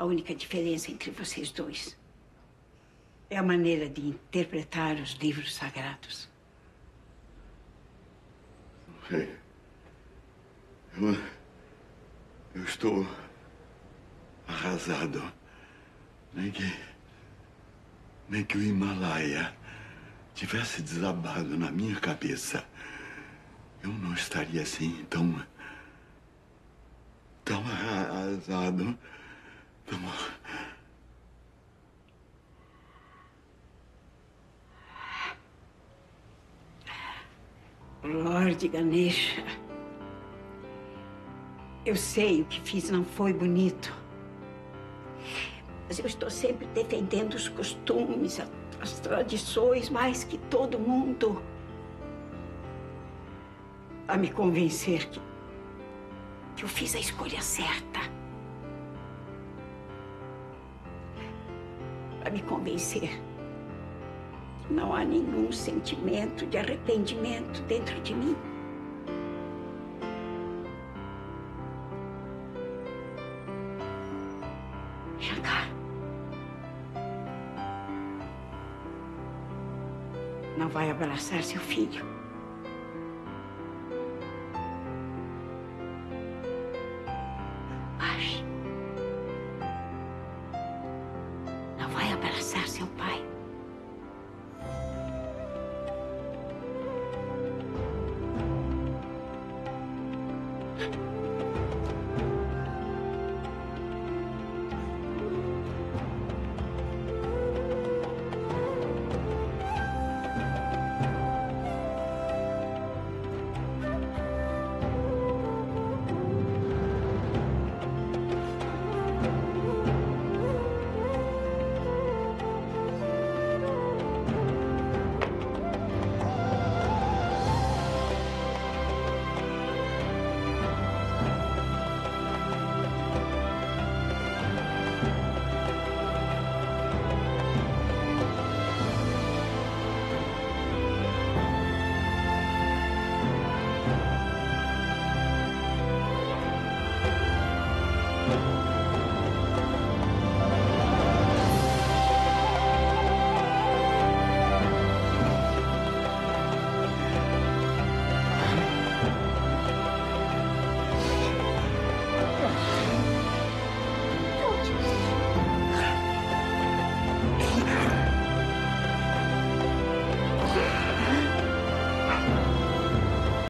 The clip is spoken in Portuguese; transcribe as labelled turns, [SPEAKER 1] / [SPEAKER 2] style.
[SPEAKER 1] A única diferença entre vocês dois é a maneira de interpretar os livros sagrados.
[SPEAKER 2] Rei, eu estou arrasado. Nem que o Himalaia tivesse desabado na minha cabeça, eu não estaria assim tão arrasado.
[SPEAKER 1] Lorde Ganesha, eu sei o que fiz não foi bonito. Mas eu estou sempre defendendo os costumes, as tradições, mais que todo mundo. A me convencer que eu fiz a escolha certa. A me convencer que não há nenhum sentimento de arrependimento dentro de mim. Shankar, não vai abraçar seu filho.